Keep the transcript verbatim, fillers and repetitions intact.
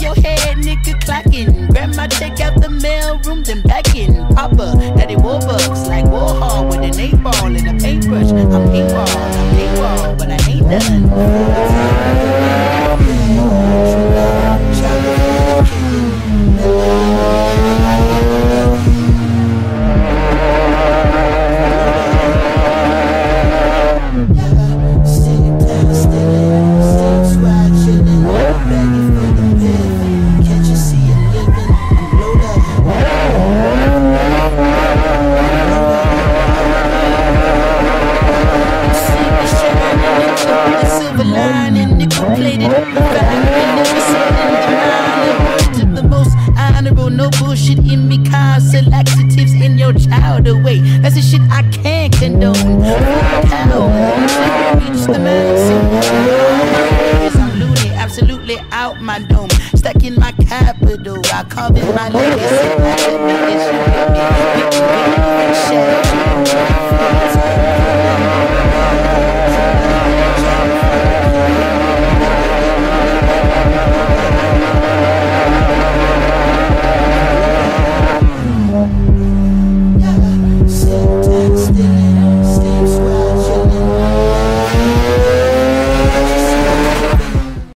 your head, nigga clocking. Grab my check out the mail room, then back in. Papa, daddy Warbucks, like Warhol with an eight ball and a paintbrush. I'm A-wall, I'm A-wall, but I ain't done. No bullshit in me, constant laxatives in your child away. That's the shit I can't condone. How reach the maximum? I'm loony, absolutely out my dome. Stuck in my capital, I carve in my legacy. I admit this, you get me, get me, get me, shit.